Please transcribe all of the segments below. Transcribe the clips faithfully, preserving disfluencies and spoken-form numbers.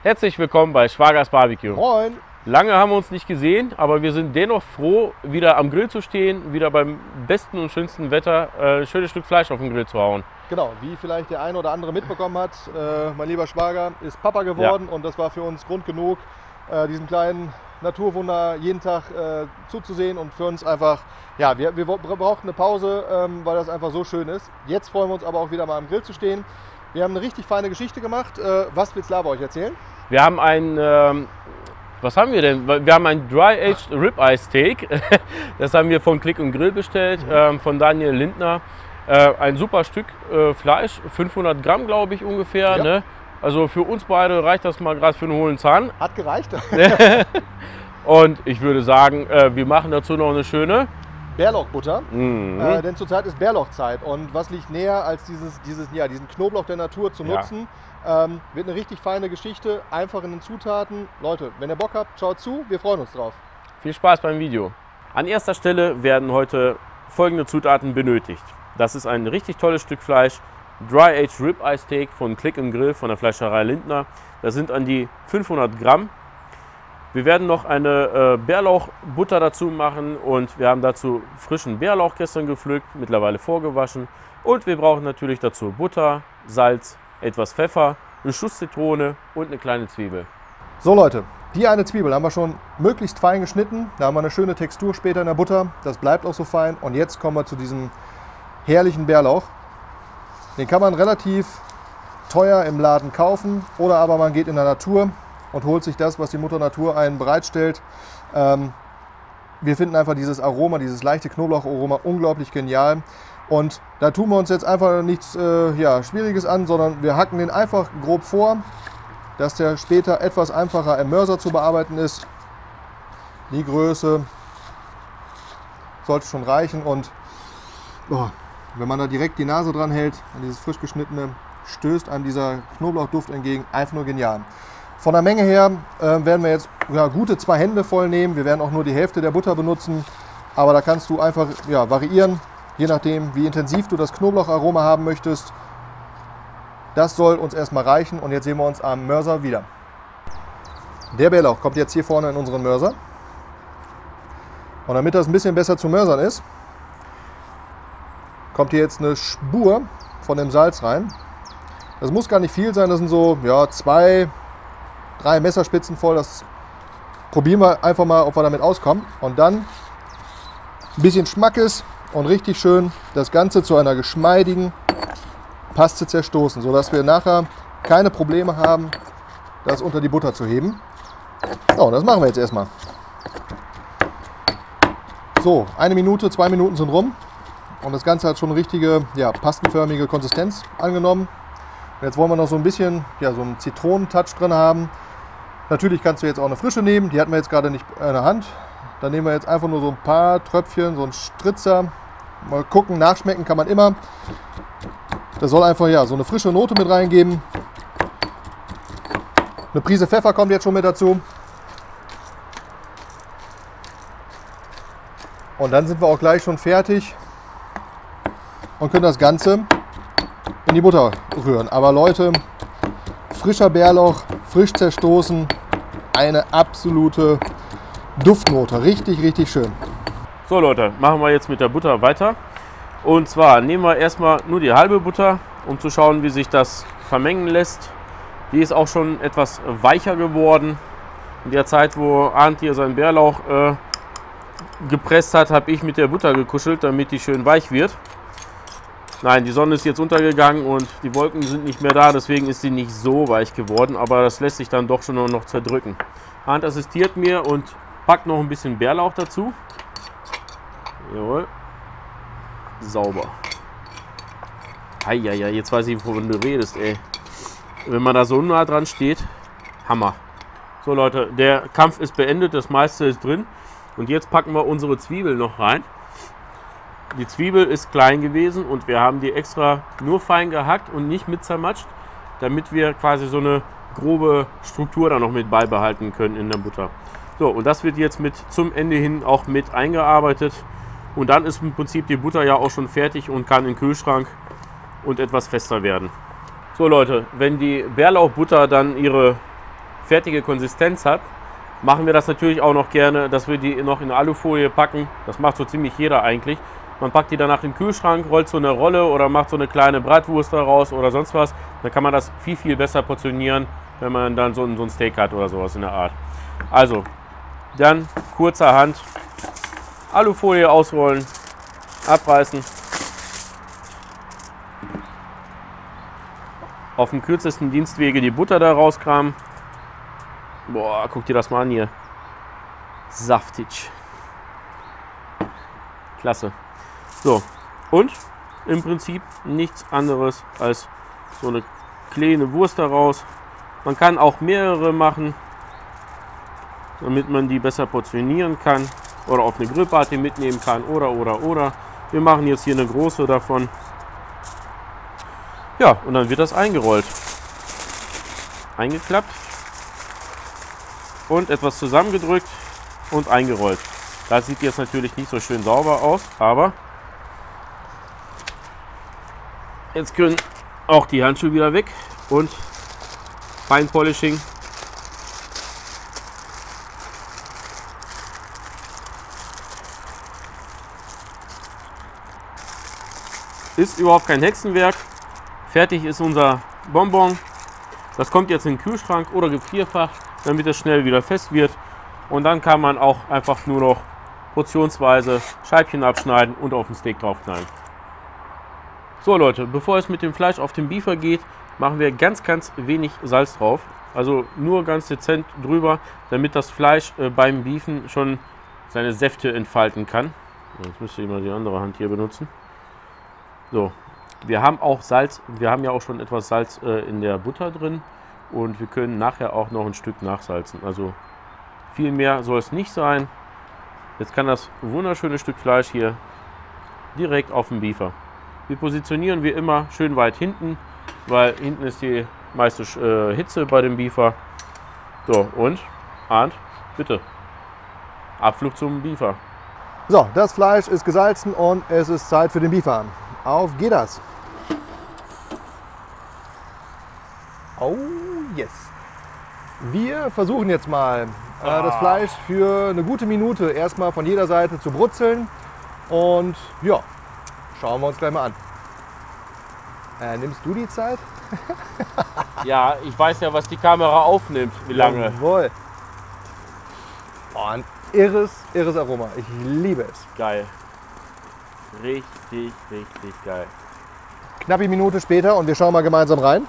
Herzlich willkommen bei Schwagers Barbecue. Moin! Lange haben wir uns nicht gesehen, aber wir sind dennoch froh, wieder am Grill zu stehen, wieder beim besten und schönsten Wetter äh, ein schönes Stück Fleisch auf den Grill zu hauen. Genau, wie vielleicht der eine oder andere mitbekommen hat, äh, mein lieber Schwager ist Papa geworden, ja. Und das war für uns Grund genug, äh, diesem kleinen Naturwunder jeden Tag äh, zuzusehen, und für uns einfach, ja, wir, wir brauchten eine Pause, ähm, weil das einfach so schön ist. Jetzt freuen wir uns aber auch wieder mal am Grill zu stehen. Wir haben eine richtig feine Geschichte gemacht. Äh, was will Slava euch erzählen? Wir haben ein, ähm, was haben wir denn? Wir haben ein Dry-Aged Ribeye Steak. Das haben wir von Click und Grill bestellt, mhm. ähm, von Daniel Lindner. Äh, ein super Stück äh, Fleisch, fünfhundert Gramm glaube ich ungefähr. Ja. Ne? Also für uns beide reicht das mal gerade für einen hohlen Zahn. Hat gereicht. Und ich würde sagen, äh, wir machen dazu noch eine schöne Bärlauchbutter, mhm. äh, denn zurzeit ist Bärlauchzeit, und was liegt näher als dieses, dieses, ja, diesen Knoblauch der Natur zu nutzen. Ja. Ähm, wird eine richtig feine Geschichte, einfach in den Zutaten. Leute, wenn ihr Bock habt, schaut zu, wir freuen uns drauf. Viel Spaß beim Video. An erster Stelle werden heute folgende Zutaten benötigt. Das ist ein richtig tolles Stück Fleisch, Dry-Aged Ribeye Steak von Click und Grill von der Fleischerei Lindner. Das sind an die fünfhundert Gramm. Wir werden noch eine äh, Bärlauchbutter dazu machen, und wir haben dazu frischen Bärlauch gestern gepflückt, mittlerweile vorgewaschen. Und wir brauchen natürlich dazu Butter, Salz, etwas Pfeffer, eine Schuss Zitrone und eine kleine Zwiebel. So Leute, die eine Zwiebel haben wir schon möglichst fein geschnitten. Da haben wir eine schöne Textur später in der Butter. Das bleibt auch so fein. Und jetzt kommen wir zu diesem herrlichen Bärlauch. Den kann man relativ teuer im Laden kaufen, oder aber man geht in der Natur und holt sich das, was die Mutter Natur einen bereitstellt. Ähm, wir finden einfach dieses Aroma, dieses leichte Knoblaucharoma unglaublich genial. Und da tun wir uns jetzt einfach nichts äh, ja, Schwieriges an, sondern wir hacken den einfach grob vor, dass der später etwas einfacher im Mörser zu bearbeiten ist. Die Größe sollte schon reichen, und oh, wenn man da direkt die Nase dran hält, an dieses frisch geschnittene, stößt einem dieser Knoblauchduft entgegen. Einfach nur genial. Von der Menge her äh, werden wir jetzt ja, gute zwei Hände voll nehmen. Wir werden auch nur die Hälfte der Butter benutzen, aber da kannst du einfach ja, variieren, je nachdem wie intensiv du das Knoblaucharoma haben möchtest. Das soll uns erstmal reichen, und jetzt sehen wir uns am Mörser wieder. Der Bärlauch kommt jetzt hier vorne in unseren Mörser, und damit das ein bisschen besser zu mörsern ist, kommt hier jetzt eine Spur von dem Salz rein. Das muss gar nicht viel sein, das sind so ja, zwei, drei Messerspitzen voll. Das probieren wir einfach mal, ob wir damit auskommen. Und dann ein bisschen Schmackes und richtig schön das Ganze zu einer geschmeidigen Paste zerstoßen, sodass wir nachher keine Probleme haben, das unter die Butter zu heben. So, das machen wir jetzt erstmal. So, eine Minute, zwei Minuten sind rum, und das Ganze hat schon eine richtige ja, pastenförmige Konsistenz angenommen. Und jetzt wollen wir noch so ein bisschen ja, so einen Zitronentouch drin haben. Natürlich kannst du jetzt auch eine frische nehmen, die hatten wir jetzt gerade nicht in der Hand. Dann nehmen wir jetzt einfach nur so ein paar Tröpfchen, so einen Stritzer. Mal gucken, nachschmecken kann man immer. Das soll einfach ja, so eine frische Note mit reingeben. Eine Prise Pfeffer kommt jetzt schon mit dazu. Und dann sind wir auch gleich schon fertig und können das Ganze in die Butter rühren. Aber Leute, frischer Bärlauch, frisch zerstoßen, eine absolute Duftnote. Richtig, richtig schön. So Leute, machen wir jetzt mit der Butter weiter. Und zwar nehmen wir erstmal nur die halbe Butter, um zu schauen, wie sich das vermengen lässt. Die ist auch schon etwas weicher geworden. In der Zeit, wo Arndt hier seinen Bärlauch äh, gepresst hat, habe ich mit der Butter gekuschelt, damit die schön weich wird. Nein, die Sonne ist jetzt untergegangen und die Wolken sind nicht mehr da, deswegen ist sie nicht so weich geworden, aber das lässt sich dann doch schon noch zerdrücken. Arndt assistiert mir und packt noch ein bisschen Bärlauch dazu. Jawohl. Sauber. Eieiei, jetzt weiß ich, wovon du redest, ey. Wenn man da so nah dran steht, Hammer. So Leute, der Kampf ist beendet, das meiste ist drin. Und jetzt packen wir unsere Zwiebel noch rein. Die Zwiebel ist klein gewesen und wir haben die extra nur fein gehackt und nicht mit zermatscht, damit wir quasi so eine grobe Struktur da noch mit beibehalten können in der Butter. So, und das wird jetzt mit zum Ende hin auch mit eingearbeitet. Und dann ist im Prinzip die Butter ja auch schon fertig und kann in den Kühlschrank und etwas fester werden. So Leute, wenn die Bärlauchbutter dann ihre fertige Konsistenz hat, machen wir das natürlich auch noch gerne, dass wir die noch in eine Alufolie packen. Das macht so ziemlich jeder eigentlich. Man packt die danach in den Kühlschrank, rollt so eine Rolle oder macht so eine kleine Bratwurst daraus oder sonst was. Dann kann man das viel, viel besser portionieren, wenn man dann so ein, so ein Steak hat oder sowas in der Art. Also, dann kurzerhand Alufolie ausrollen, abreißen. Auf dem kürzesten Dienstwege die Butter da rauskramen. Boah, guck dir das mal an hier. Saftig. Klasse. So, und im Prinzip nichts anderes als so eine kleine Wurst daraus. Man kann auch mehrere machen, damit man die besser portionieren kann oder auf eine Grillparty mitnehmen kann oder oder oder. Wir machen jetzt hier eine große davon. Ja, und dann wird das eingerollt. Eingeklappt und etwas zusammengedrückt und eingerollt. Das sieht jetzt natürlich nicht so schön sauber aus, aber jetzt können auch die Handschuhe wieder weg und Fine Polishing. Ist überhaupt kein Hexenwerk. Fertig ist unser Bonbon. Das kommt jetzt in den Kühlschrank oder Gefrierfach, damit es schnell wieder fest wird. Und dann kann man auch einfach nur noch portionsweise Scheibchen abschneiden und auf den Steak draufknallen. So Leute, bevor es mit dem Fleisch auf den Beefer geht, machen wir ganz, ganz wenig Salz drauf. Also nur ganz dezent drüber, damit das Fleisch äh, beim Beefen schon seine Säfte entfalten kann. Jetzt müsste ich mal die andere Hand hier benutzen. So, wir haben auch Salz, wir haben ja auch schon etwas Salz äh, in der Butter drin und wir können nachher auch noch ein Stück nachsalzen. Also viel mehr soll es nicht sein. Jetzt kann das wunderschöne Stück Fleisch hier direkt auf dem Beefer. Wir positionieren wir immer schön weit hinten, weil hinten ist die meiste äh, Hitze bei dem Beefer. So, und Arndt, bitte, Abflug zum Beefer. So, das Fleisch ist gesalzen und es ist Zeit für den Beefer. Auf geht das! Oh yes! Wir versuchen jetzt mal äh, Ah. das Fleisch für eine gute Minute erstmal von jeder Seite zu brutzeln und ja, schauen wir uns gleich mal an. Äh, nimmst du die Zeit? Ja, ich weiß ja, was die Kamera aufnimmt, wie lange. Jawohl. Oh, ein irres, irres Aroma. Ich liebe es. Geil. Richtig, richtig geil. Knappe Minute später und wir schauen mal gemeinsam rein.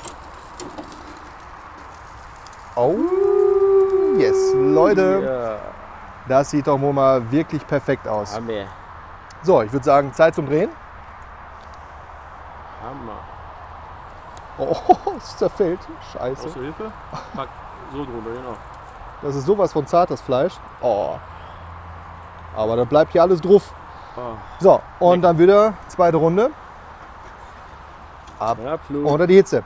Oh, yes, Leute, Ja. das sieht doch wohl mal wirklich perfekt aus. Hammer. So, ich würde sagen, Zeit zum Drehen. Hammer. Oh, es zerfällt. Scheiße. Brauchst du Hilfe? Pack so drunter, genau. Das ist sowas von zart, das Fleisch. Oh. Aber da bleibt hier alles drauf. Oh. So, und dann wieder zweite Runde. Ab Ja, Flug. unter die Hitze.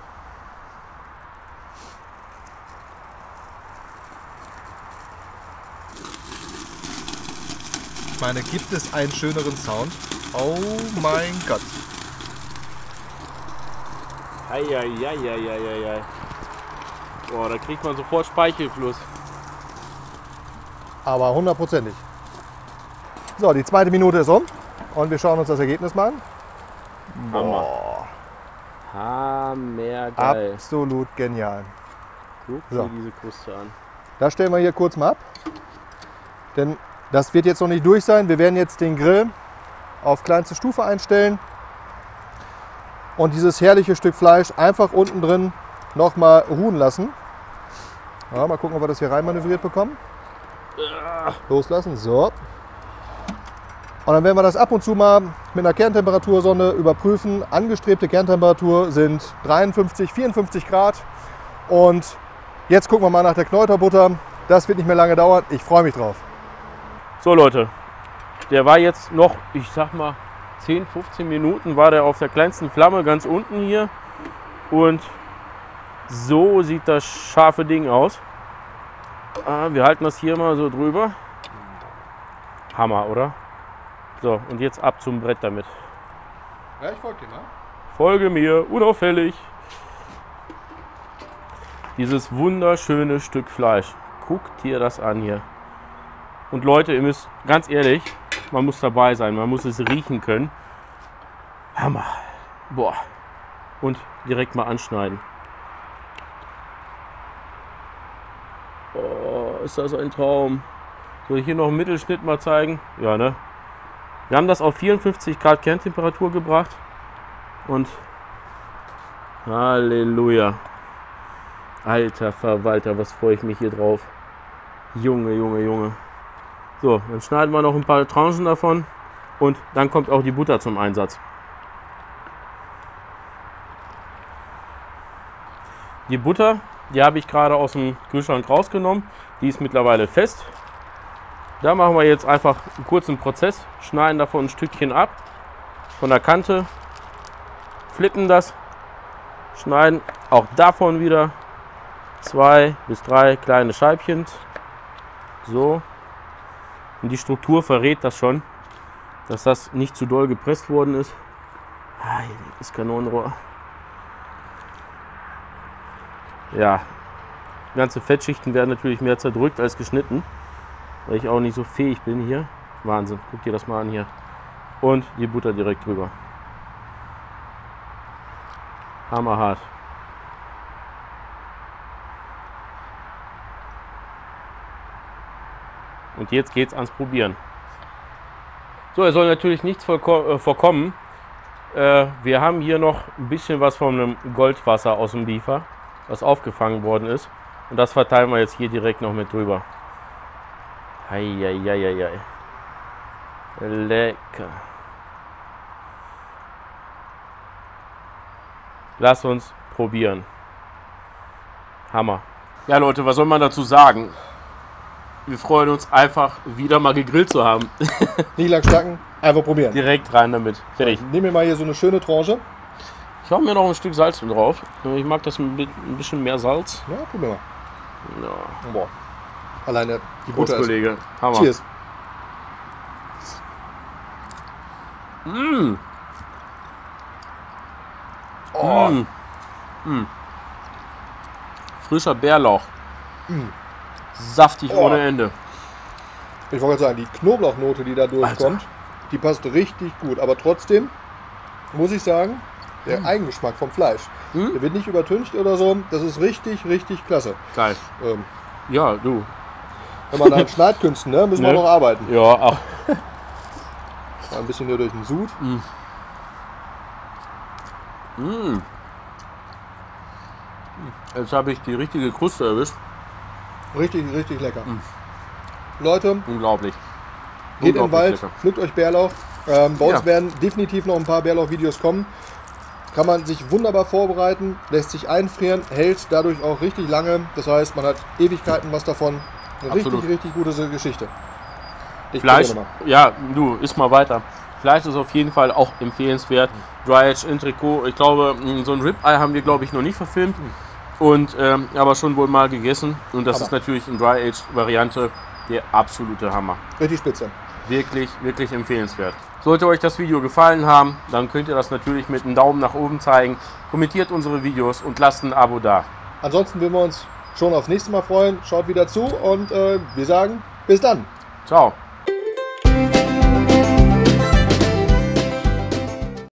Ich meine, gibt es einen schöneren Sound? Oh mein Gott. Eieieiei. Boah, da kriegt man sofort Speichelfluss. Aber hundertprozentig. So, die zweite Minute ist um und wir schauen uns das Ergebnis mal an. Hammer. Hammergeil. Absolut genial. Guck So. dir diese Kruste an. Das stellen wir hier kurz mal ab. Denn das wird jetzt noch nicht durch sein. Wir werden jetzt den Grill auf kleinste Stufe einstellen und dieses herrliche Stück Fleisch einfach unten drin noch mal ruhen lassen. Ja, mal gucken, ob wir das hier rein manövriert bekommen. Loslassen, so. Und dann werden wir das ab und zu mal mit einer Kerntemperatursonde überprüfen. Angestrebte Kerntemperatur sind dreiundfünfzig, vierundfünfzig Grad. Und jetzt gucken wir mal nach der Knäuterbutter. Das wird nicht mehr lange dauern. Ich freue mich drauf. So Leute, der war jetzt noch, ich sag mal, zehn, fünfzehn Minuten war der auf der kleinsten Flamme ganz unten hier. Und so sieht das scharfe Ding aus. Ah, wir halten das hier mal so drüber. Hammer, oder? So, und jetzt ab zum Brett damit. Ja, ich folge dir mal. Folge mir, unauffällig. dieses wunderschöne Stück Fleisch. Guckt dir das an hier. Und Leute, ihr müsst, ganz ehrlich, man muss dabei sein, man muss es riechen können. Hammer. Boah. Und direkt mal anschneiden. Oh, ist das ein Traum. Soll ich hier noch einen Mittelschnitt mal zeigen? Ja, ne? Wir haben das auf vierundfünfzig Grad Kerntemperatur gebracht. Und Halleluja. Alter Verwalter, was freue ich mich hier drauf. Junge, Junge, Junge. So, dann schneiden wir noch ein paar Tranchen davon. Und dann kommt auch die Butter zum Einsatz. Die Butter, die habe ich gerade aus dem Kühlschrank rausgenommen. Die ist mittlerweile fest. Da machen wir jetzt einfach einen kurzen Prozess. Schneiden davon ein Stückchen ab. Von der Kante. Flippen das. Schneiden auch davon wieder zwei bis drei kleine Scheibchen. So. Und die Struktur verrät das schon, dass das nicht zu doll gepresst worden ist. Ah, hier liegt das Kanonenrohr. Ja, ganze Fettschichten werden natürlich mehr zerdrückt als geschnitten, weil ich auch nicht so fähig bin hier. Wahnsinn, guck dir das mal an hier. Und die Butter direkt drüber. Hammerhart. Und jetzt geht's ans Probieren. So, es soll natürlich nichts vorkommen. Äh, wir haben hier noch ein bisschen was von einem Goldwasser aus dem Biefer, was aufgefangen worden ist. Und das verteilen wir jetzt hier direkt noch mit drüber. Eieieiei. Lecker. Lass uns probieren. Hammer. Ja Leute, was soll man dazu sagen? Wir freuen uns einfach, wieder mal gegrillt zu haben. Nicht lang stacken, einfach probieren. Direkt rein damit. Fertig. So, nehmen wir mal hier so eine schöne Tranche. Ich hau mir noch ein Stück Salz drauf. Ich mag das ein bisschen mehr Salz. Ja, probieren wir. Ja. Boah. Alleine die Butter ist... Kollege. Hammer. Cheers. Mmh. Oh. Mmh. Mmh. Frischer Bärlauch. Mmh. Saftig Oh. ohne Ende. Ich wollte gerade sagen, die Knoblauchnote, die da durchkommt, Alter. die passt richtig gut. Aber trotzdem muss ich sagen, der Mm. Eigengeschmack vom Fleisch, Mm. der wird nicht übertüncht oder so. Das ist richtig, richtig klasse. Geil. Ähm, Ja, du. wenn man an Schneidkünsten, ne, müssen wir Ne. noch arbeiten. Ja, ach. Mal ein bisschen hier durch den Sud. Mm. Mm. Jetzt habe ich die richtige Kruste erwischt. Richtig, richtig lecker. Mm. Leute, Unglaublich. geht in den Unglaublich Wald, lecker. pflückt euch Bärlauch. Ähm, bei uns Ja. werden definitiv noch ein paar Bärlauch-Videos kommen. Kann man sich wunderbar vorbereiten, lässt sich einfrieren, hält dadurch auch richtig lange. Das heißt, man hat Ewigkeiten was davon. Eine Absolut. richtig, richtig gute Geschichte. Ich Fleisch, probiere mal. ja, du, isst mal weiter. Fleisch ist auf jeden Fall auch empfehlenswert. Dry Age Entrecot, ich glaube, so ein Ribeye haben wir, glaube ich, noch nicht verfilmt. Und ähm, aber schon wohl mal gegessen. Und das Hammer. ist natürlich in Dry Age Variante der absolute Hammer. Richtig spitze. Wirklich, wirklich empfehlenswert. Sollte euch das Video gefallen haben, dann könnt ihr das natürlich mit einem Daumen nach oben zeigen. Kommentiert unsere Videos und lasst ein Abo da. Ansonsten würden wir uns schon aufs nächste Mal freuen. Schaut wieder zu und äh, wir sagen bis dann. Ciao.